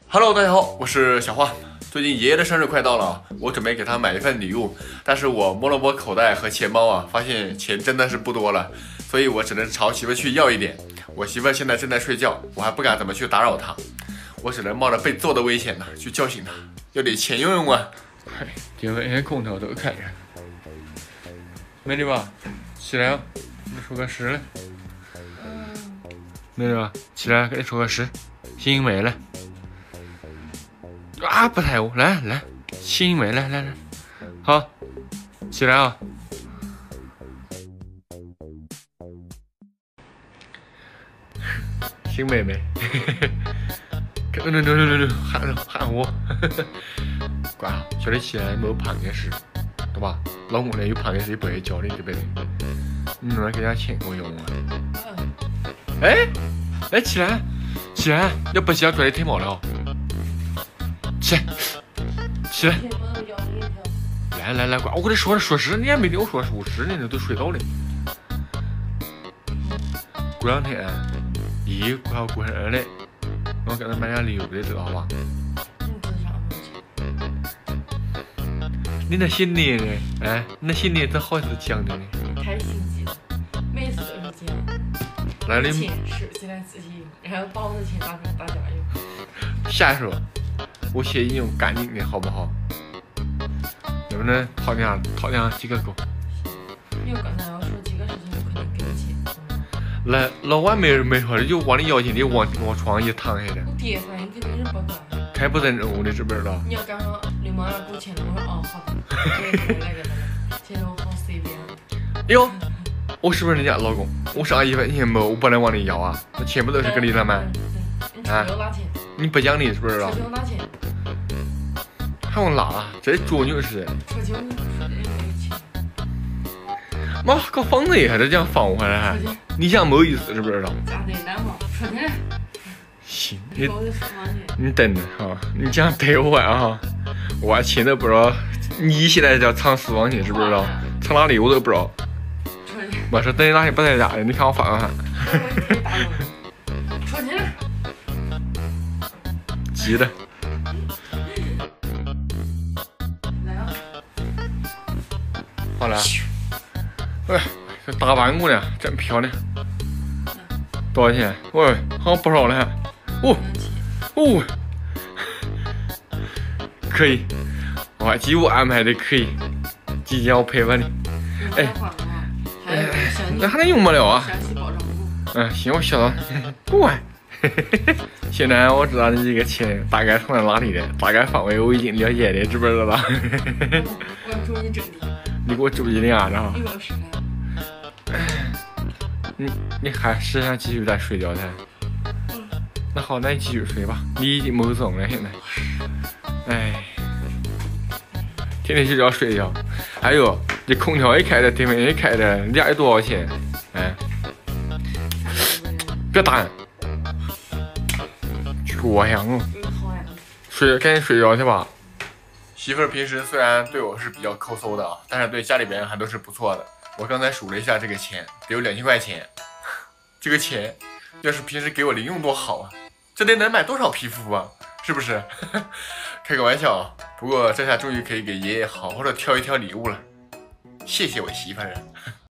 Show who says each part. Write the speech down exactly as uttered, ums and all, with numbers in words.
Speaker 1: Hello， 大家好，我是小花。最近爷爷的生日快到了，我准备给他买一份礼物，但是我摸了摸口袋和钱包啊，发现钱真的是不多了，所以我只能朝媳妇去要一点。我媳妇现在正在睡觉，我还不敢怎么去打扰她，我只能冒着被揍的危险呢，去叫醒她，要点钱用用啊。嗨，这回连空调都开着，美女吧，起来啊，给你说个诗来。美女吧，起来，给你说个诗，醒美了。啊，不太哦，来来，醒美，来来来，好，起来啊！醒妹妹，no no no no no， 喊喊我，乖，叫你起来没有胖的事，对吧？老公呢有胖的事也不会教你，对不对？你弄来给点钱给我用啊！哎哎，起来起来，要不起来拽你腿毛了。起来，起来！来来来，乖，我跟你说说实，你还没听我说说实呢，你都睡着了。过两天，姨快要过生日了，我给他买点礼物的，知道吧？你那新年呢？哎，你那新年正好是讲的呢。
Speaker 2: 太心机了，每次都是这样。
Speaker 1: 来你
Speaker 2: 钱收起来自己，然后把我的钱打出来打家用。
Speaker 1: 下手。我写应用干净点好不好？能不能掏两掏两几个够？
Speaker 2: 你刚才要说几个事情，我肯定给你钱。
Speaker 1: 来，老晚没没说的就往你要钱，你往往床上一躺下的。
Speaker 2: 我爹反应肯定是不干。
Speaker 1: 开不认真，你知不知道？
Speaker 2: 你要干上流氓要给我钱了，我说哦好的，我也回来给他了。现在我好随便。
Speaker 1: 哟，我是不是人家老公？我上一分钱没，我不能往里要啊，那钱不都是给你的吗？
Speaker 2: 啊，你拿钱。
Speaker 1: 你不讲理是不是啊？
Speaker 2: 出去我拿钱。
Speaker 1: 还用拉？这作孽似的。
Speaker 2: 出去我说的没钱。
Speaker 1: 妈，搞房子也还是这样放回来还？你这样没意思，知不知道？
Speaker 2: 咋的？难吗？出去。
Speaker 1: 行，你你等着哈，你这样对我啊，我钱都不知道，你现在叫藏私房钱，知不知道？藏哪里我都不知道。没事，等你哪天不在家的，你看我放看。
Speaker 2: 出去。
Speaker 1: 急的。好了，哎，这大板姑娘真漂亮，多少钱？喂，好像不少了，哦哦，可以，我几乎安排的可以，即将我陪伴你。哎，那还能用不了啊？嗯，行，我晓得，乖。现在我知道你这个钱大概藏在哪里的，大概范围我已经了解的，知不知道？
Speaker 2: 我祝你真的。
Speaker 1: 你给我注意点啊，然后。
Speaker 2: 你给我实在。
Speaker 1: 你你还是想继续再睡觉噻？嗯。那好，那你继续睡吧。你已经没种了，现在。哎，天天就要睡觉。还有，这空调也开的，对面也开的，你家有多少钱？哎，别打人。我呀，嗯。睡，赶紧睡觉去吧。媳妇儿平时虽然对我是比较抠搜的啊，但是对家里边还都是不错的。我刚才数了一下这个钱，得有两千块钱。这个钱要是平时给我零用多好啊，这得能买多少皮肤啊？是不是？开个玩笑啊。不过这下终于可以给爷爷好好的挑一挑礼物了。谢谢我媳妇儿。